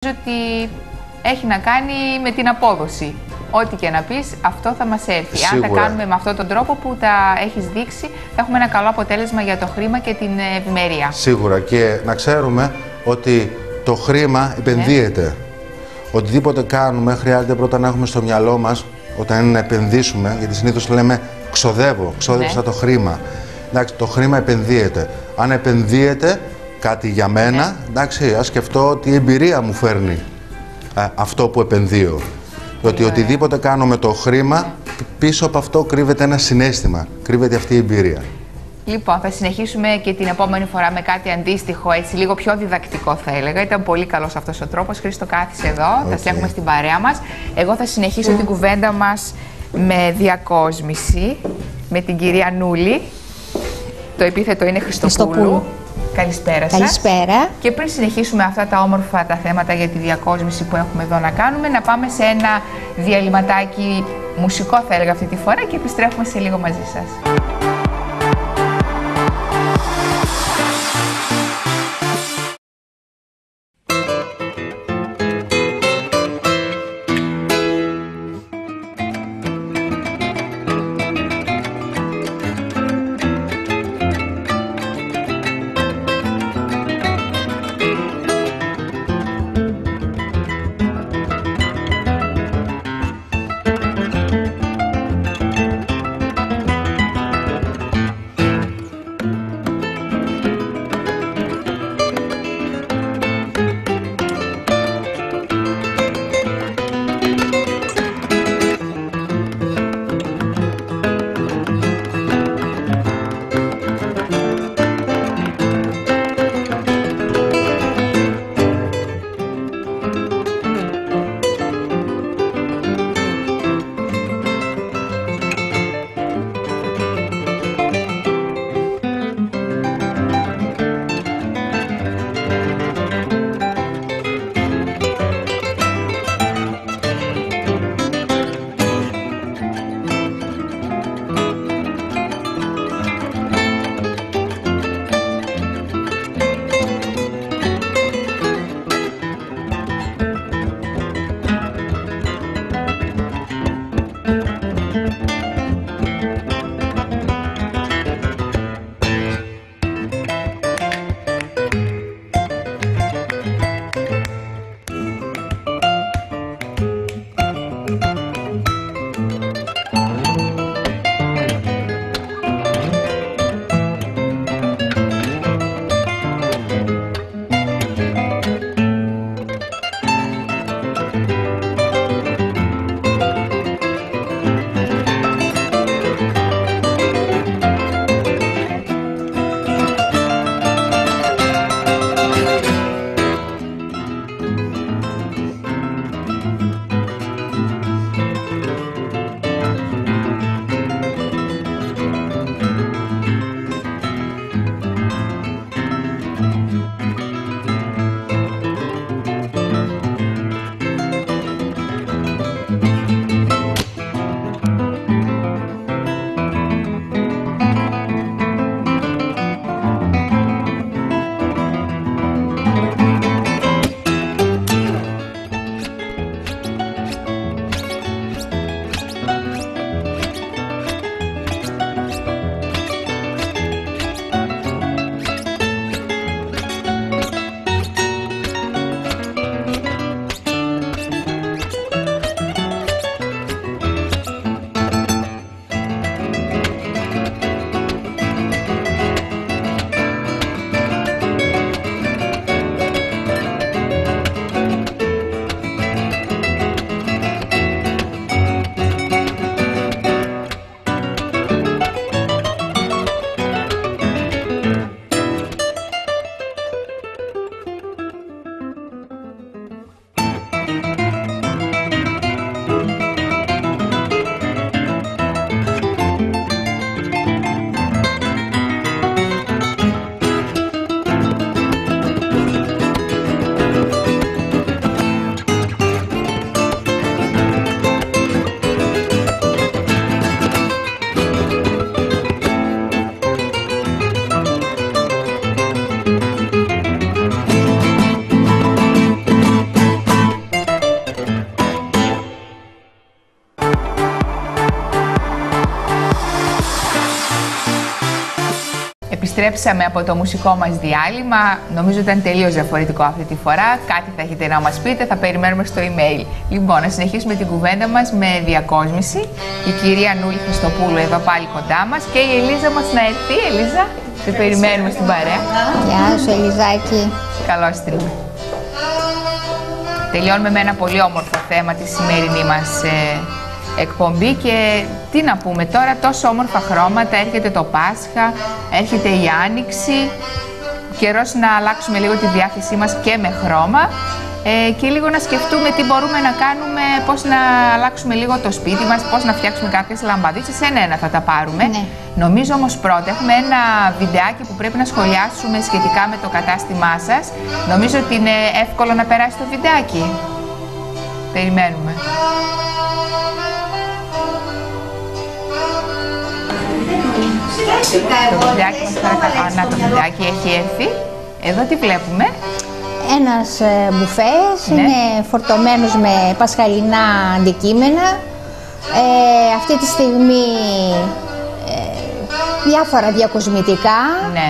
ότι έχει να κάνει με την απόδοση. Ό,τι και να πεις, αυτό θα μας έρθει. Σίγουρα. Αν τα κάνουμε με αυτόν τον τρόπο που τα έχεις δείξει, θα έχουμε ένα καλό αποτέλεσμα για το χρήμα και την ευημερία. Σίγουρα. Και να ξέρουμε ότι το χρήμα επενδύεται. Οτιδήποτε κάνουμε χρειάζεται πρώτα να έχουμε στο μυαλό μας όταν επενδύσουμε, γιατί συνήθως λέμε ξόδεψα το χρήμα. Εντάξει, το χρήμα επενδύεται. Αν επενδύεται κάτι για μένα, εντάξει, ας σκεφτώ τι εμπειρία μου φέρνει αυτό που επενδύω. Ότι οτιδήποτε κάνω με το χρήμα, πίσω από αυτό κρύβεται ένα συναίσθημα, κρύβεται αυτή η εμπειρία. Λοιπόν, θα συνεχίσουμε και την επόμενη φορά με κάτι αντίστοιχο, έτσι λίγο πιο διδακτικό θα έλεγα. Ήταν πολύ καλός αυτός ο τρόπος. Χρήστο, κάθισε εδώ, θα σε έχουμε στην παρέα μας. Εγώ θα συνεχίσω την κουβέντα μας με διακόσμηση, με την κυρία Νούλη. Το επίθετο είναι Χριστοπούλου. Καλησπέρα σας. Καλησπέρα. Και πριν συνεχίσουμε αυτά τα όμορφα τα θέματα για τη διακόσμηση που έχουμε εδώ να κάνουμε, να πάμε σε ένα διαλυματάκι μουσικό θα έλεγα αυτή τη φορά και επιστρέφουμε σε λίγο μαζί σας. Επιστρέψαμε από το μουσικό μας διάλειμμα. Νομίζω ήταν τελείως διαφορετικό αυτή τη φορά. Κάτι θα έχετε να μας πείτε, θα περιμένουμε στο email. Λοιπόν, να συνεχίσουμε την κουβέντα μας με διακόσμηση. Η κυρία Νούλη Χριστοπούλου εδώ πάλι κοντά μας και η Ελίζα μας να έρθει. Ελίζα, σε περιμένουμε στην παρέα. Γεια σου, Ελιζάκη. Καλώς την. Τελειώνουμε με ένα πολύ όμορφο θέμα τη σημερινή μας εκπομπή και τι να πούμε τώρα, τόσο όμορφα χρώματα, έρχεται το Πάσχα, έρχεται η Άνοιξη, καιρός να αλλάξουμε λίγο τη διάθεσή μας και με χρώμα και λίγο να σκεφτούμε τι μπορούμε να κάνουμε, πώς να αλλάξουμε λίγο το σπίτι μας, πώς να φτιάξουμε κάποιες λαμπαδίτσες, ένα-ένα θα τα πάρουμε. Ναι. Νομίζω όμως πρώτα έχουμε ένα βιντεάκι που πρέπει να σχολιάσουμε σχετικά με το κατάστημά σας. Νομίζω ότι είναι εύκολο να περάσει το βιντεάκι. Περιμένουμε. Το βιντεάκι έχει έρθει. Εδώ τι βλέπουμε. Ένας μπουφές, ναι. Είναι φορτωμένος με πασχαλινά αντικείμενα. Αυτή τη στιγμή διάφορα διακοσμητικά. Ναι.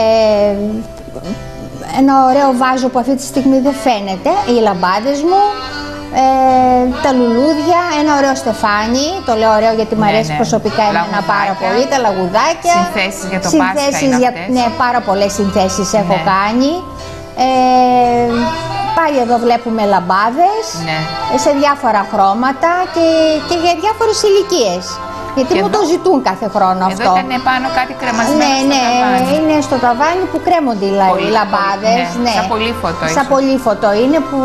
Ένα ωραίο βάζο που αυτή τη στιγμή δεν φαίνεται, οι λαμπάδες μου. Τα λουλούδια, ένα ωραίο στεφάνι, το λέω ωραίο γιατί μου αρέσει προσωπικά εμένα πάρα πολύ, τα λαγουδάκια. Συνθέσεις για το Πάσχα είναι αυτές. Ναι, πάρα πολλές συνθέσεις έχω κάνει. Πάλι εδώ βλέπουμε λαμπάδες σε διάφορα χρώματα και για διάφορες ηλικίες. Γιατί μου το ζητούν κάθε χρόνο αυτό. Εδώ ήταν πάνω κάτι κρεμασμένο στο ταβάνι. Είναι στο ταβάνι που κρέμονται οι λαμπάδες. Ναι. Σαν πολύφωτο. Σαν πολύφωτο είναι που...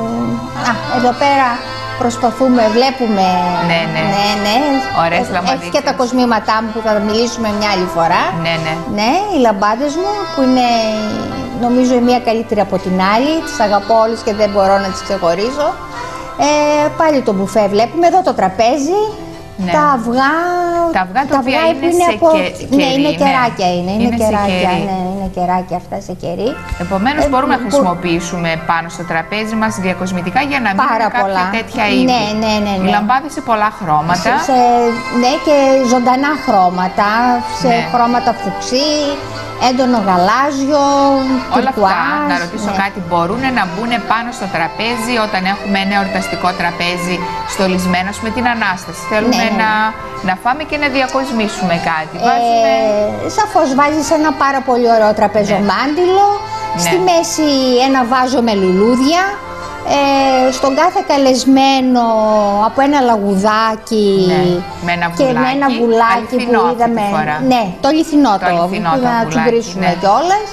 εδώ πέρα προσπαθούμε, βλέπουμε... Ναι. Ωραίες λαμπαδίτσες. Έχει και τα κοσμήματά μου που θα μιλήσουμε μια άλλη φορά. Ναι, οι λαμπάδες μου που είναι νομίζω η μία καλύτερη από την άλλη. Τις αγαπώ όλες και δεν μπορώ να τις ξεχωρίσω. Πάλι το μπουφέ βλέπουμε, εδώ το τραπέζι. Ναι. Τα αυγά τα οποία είναι σε κερί. Ναι, είναι κεράκια, είναι κεράκια αυτά σε κερί. Επομένως μπορούμε να χρησιμοποιήσουμε πάνω στο τραπέζι μας διακοσμητικά για να μην έχουμε κάποια τέτοια είδη. Ναι. Οι λαμπάδες σε πολλά χρώματα. Ναι, και ζωντανά χρώματα, σε χρώματα φουξί, έντονο γαλάζιο, όλα αυτά, να ρωτήσω κάτι, μπορούν να μπουν πάνω στο τραπέζι όταν έχουμε ένα εορταστικό τραπέζι στολισμένο με την Ανάσταση. Θέλουμε να φάμε και να διακοσμήσουμε κάτι. Σαφώς βάζεις ένα πάρα πολύ ωραίο τραπεζομάντιλο, στη μέση ένα βάζο με λουλούδια. Στον κάθε καλεσμένο από ένα λαγουδάκι και με ένα βουλάκι που είδαμε. Ναι, το αληθινό να τσουγκρίσουμε κιόλας.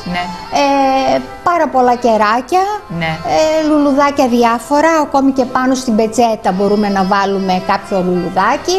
Πάρα πολλά κεράκια, λουλουδάκια διάφορα, ακόμη και πάνω στην πετσέτα μπορούμε να βάλουμε κάποιο λουλουδάκι.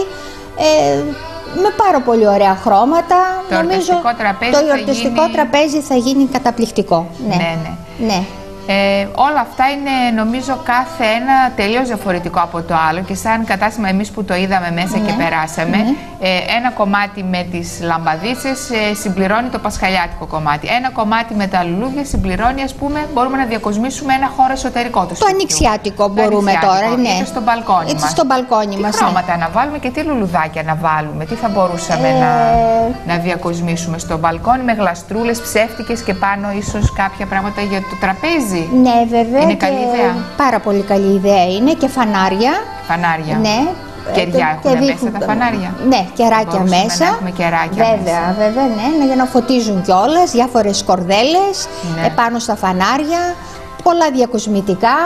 Με πάρα πολύ ωραία χρώματα. Νομίζω το εορταστικό τραπέζι θα γίνει καταπληκτικό. Ναι. Όλα αυτά είναι νομίζω κάθε ένα τελείως διαφορετικό από το άλλο και σαν κατάστημα εμείς που το είδαμε μέσα και περάσαμε, ένα κομμάτι με τις λαμπαδίτσες συμπληρώνει το πασχαλιάτικο κομμάτι. Ένα κομμάτι με τα λουλούδια συμπληρώνει, ας πούμε, μπορούμε να διακοσμήσουμε ένα χώρο εσωτερικό του σπιτιού. Το ανοιξιάτικο μπορούμε τώρα, είτε στο μπαλκόνι μας. Στο μπαλκόνι μας. Τι χρώματα να βάλουμε και τι λουλουδάκια να βάλουμε, τι θα μπορούσαμε να διακοσμήσουμε στο μπαλκόνι με γλαστρούλες ψεύτικες και πάνω ίσως κάποια πράγματα για το τραπέζι. Ναι, βέβαια. Είναι καλή ιδέα. Πάρα πολύ καλή ιδέα είναι και φανάρια. Φανάρια. Ναι. Κεριά έχουν μέσα τα φανάρια. Ναι, κεράκια μέσα. Να έχουμε κεράκια βέβαια, ναι, για να φωτίζουν κιόλας, διάφορες κορδέλες επάνω στα φανάρια, πολλά διακοσμητικά.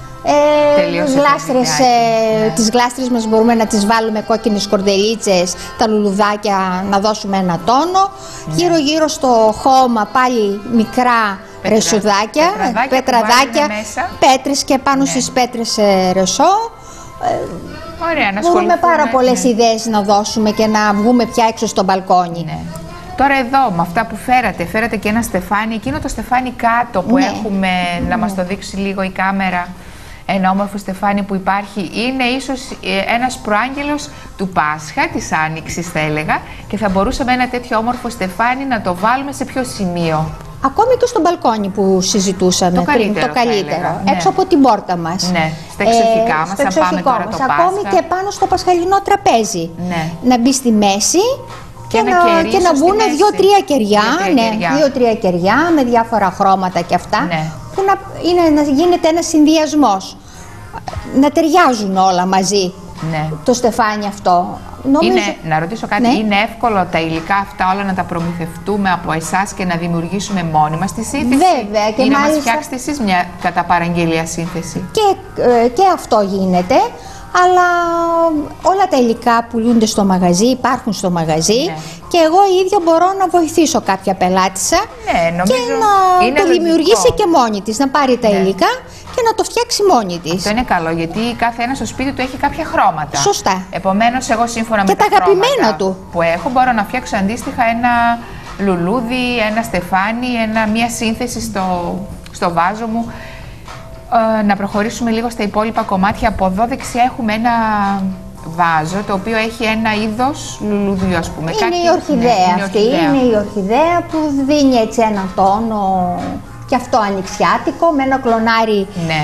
Τις γλάστρες μας μπορούμε να τις βάλουμε κόκκινες κορδελίτσες, τα λουλουδάκια να δώσουμε ένα τόνο. Γύρω-γύρω στο χώμα πάλι μικρά ρεσουδάκια, πετραδάκια, πέτρες και πάνω στις πέτρες ρεσό. Μπορούμε πάρα πολλές ιδέες να δώσουμε και να βγούμε πια έξω στο μπαλκόνι. Τώρα εδώ, με αυτά που φέρατε και ένα στεφάνι, εκείνο το στεφάνι κάτω που έχουμε, να μας το δείξει λίγο η κάμερα, ένα όμορφο στεφάνι που υπάρχει, είναι ίσως ένας προάγγελος του Πάσχα, της Άνοιξης θα έλεγα, και θα μπορούσαμε ένα τέτοιο όμορφο στεφάνι να το βάλουμε σε ποιο σημείο? Ακόμη και στο μπαλκόνι που συζητούσαμε το καλύτερο, έξω από την πόρτα μας. Ναι, στα εξοχικά μας, θα πάμε τώρα το Πάσχα. Ακόμη και πάνω στο πασχαλινό τραπέζι. Να μπει στη μέση και να μπουν 2-3 κεριά, ναι, 2-3 κεριά με διάφορα χρώματα και αυτά, ναι. Που να γίνεται ένας συνδυασμός, να ταιριάζουν όλα μαζί, ναι. Το στεφάνι αυτό. Νομίζω... Να ρωτήσω κάτι, ναι. Είναι εύκολο τα υλικά αυτά όλα να τα προμηθευτούμε από εσάς και να δημιουργήσουμε μόνοι μας τη σύνθεση? Βέβαια. Και ή μάλιστα... να μας φτιάξετε εσείς μια κατά παραγγελία σύνθεση? Και αυτό γίνεται, αλλά όλα τα υλικά πουλούνται στο μαγαζί, υπάρχουν στο μαγαζί, ναι. Και εγώ η ίδια μπορώ να βοηθήσω κάποια πελάτησα, ναι, και να το δημιουργήσει και μόνη της, να πάρει τα υλικά και να το φτιάξει μόνη της. Αυτό είναι καλό, γιατί κάθε ένα στο σπίτι του έχει κάποια χρώματα. Σωστά. Επομένως, εγώ σύμφωνα με τα αγαπημένα του που έχω, μπορώ να φτιάξω αντίστοιχα ένα λουλούδι, ένα στεφάνι, μια σύνθεση στο βάζο μου. Να προχωρήσουμε λίγο στα υπόλοιπα κομμάτια. Από εδώ δεξιά έχουμε ένα βάζο, το οποίο έχει ένα είδος λουλουδιού, ας πούμε. Είναι η ορχιδέα αυτή, είναι η ορχιδέα που δίνει έτσι ένα τόνο και αυτό ανοιξιάτικο, με ένα κλονάρι, ναι.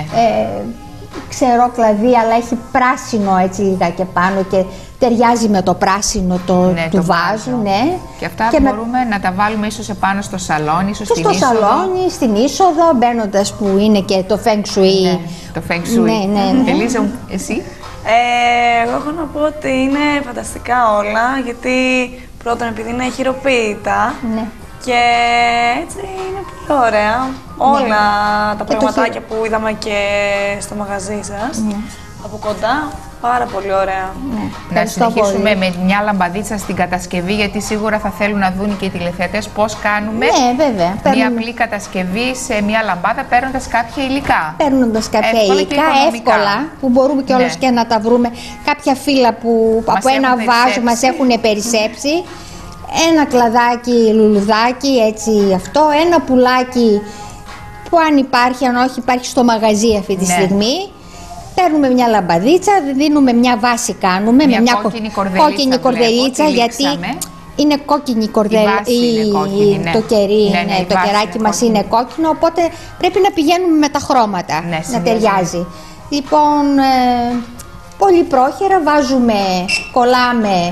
Ξερό κλαδί, αλλά έχει πράσινο έτσι λίγα και πάνω και ταιριάζει με το πράσινο του βάζου, ναι. Και αυτά μπορούμε να τα βάλουμε ίσως επάνω στο σαλόνι, ίσως στην είσοδο. Στο σαλόνι, στην είσοδο, μπαίνοντας που είναι και το Feng Shui. Ναι, το Feng Shui. Ναι. Ελίζα, εσύ? Εγώ έχω να πω ότι είναι φανταστικά όλα, γιατί πρώτον επειδή είναι χειροποίητα, ναι. Και έτσι είναι πολύ ωραία. Όλα τα πραγματάκια που είδαμε και στο μαγαζί σας, από κοντά, πάρα πολύ ωραία. Να συνεχίσουμε με μια λαμπαδίτσα στην κατασκευή, γιατί σίγουρα θα θέλουν να δουν και οι τηλεθεατές πώς κάνουμε μια απλή κατασκευή σε μια λαμπάδα παίρνοντας κάποια υλικά. Παίρνοντας κάποια υλικά εύκολα, που μπορούμε κιόλας και να τα βρούμε. Κάποια φύλλα που από ένα βάζο μας έχουν περισσέψει. Ένα κλαδάκι, λουλουδάκι, έτσι αυτό, ένα πουλάκι που αν υπάρχει, αν όχι υπάρχει στο μαγαζί αυτή τη στιγμή. Παίρνουμε μια λαμπαδίτσα, δίνουμε μια βάση, κάνουμε μια με μια κόκκινη κορδελίτσα, γιατί είναι κόκκινη κορδέλα, το κερί, το κεράκι μας είναι κόκκινο, οπότε πρέπει να πηγαίνουμε με τα χρώματα, να ταιριάζει. Λοιπόν, πολύ πρόχειρα κολλάμε.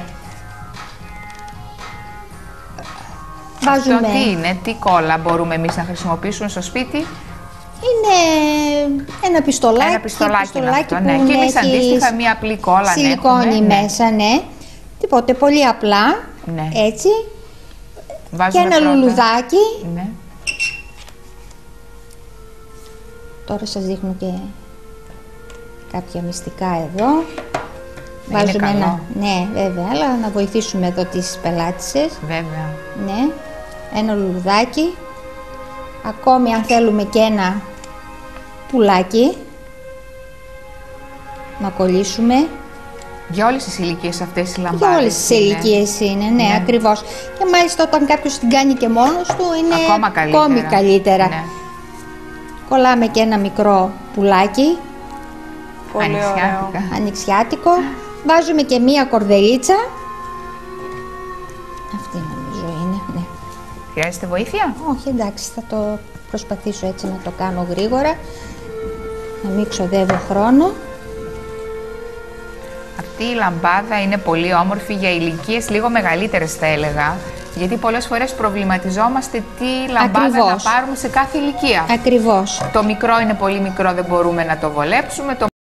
Αυτό τι είναι, τι κόλλα μπορούμε εμείς να χρησιμοποιήσουμε στο σπίτι? Είναι ένα πιστολάκι. Ένα πιστολάκι αυτό, ναι. Και εμείς αντίστοιχα μία απλή κόλλα σιλικόνη μέσα, ναι. Τίποτε, πολύ απλά, έτσι. Βάζουμε και ένα λουλουδάκι. Ναι. Τώρα σας δείχνω και κάποια μυστικά εδώ. Βάζουμε ένα, ναι βέβαια, αλλά να βοηθήσουμε εδώ τις πελάτησες. Βέβαια. Ναι, ένα λουλουδάκι. Ακόμη αν θέλουμε και ένα πουλάκι να κολλήσουμε. Για όλες τις ηλικίες αυτές οι λαμπάδες? Για όλες τις ηλικίες είναι, ναι, ακριβώς. Και μάλιστα όταν κάποιος την κάνει και μόνος του είναι ακόμη καλύτερα. Ναι. Κολλάμε και ένα μικρό πουλάκι. Πολύ ωραίο. Ανοιξιάτικο. Βάζουμε και μία κορδελίτσα. Αυτή νομίζω είναι, ναι. Χρειάζεται βοήθεια? Όχι, εντάξει, θα το προσπαθήσω έτσι να το κάνω γρήγορα. Να μην ξοδεύω χρόνο. Αυτή η λαμπάδα είναι πολύ όμορφη για ηλικίες λίγο μεγαλύτερες, θα έλεγα. Γιατί πολλές φορές προβληματιζόμαστε τι λαμπάδα να πάρουμε σε κάθε ηλικία. Ακριβώς. Το μικρό είναι πολύ μικρό, δεν μπορούμε να το βολέψουμε.